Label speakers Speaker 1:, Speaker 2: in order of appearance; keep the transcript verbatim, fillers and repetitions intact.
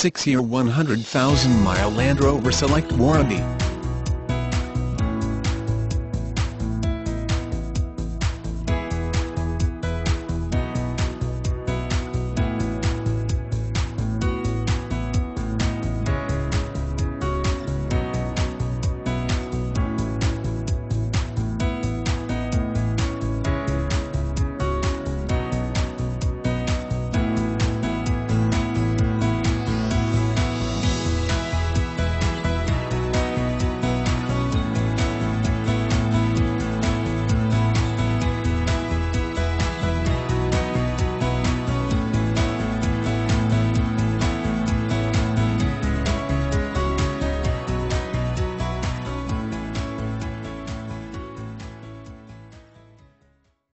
Speaker 1: six year one hundred thousand mile Land Rover Select warranty.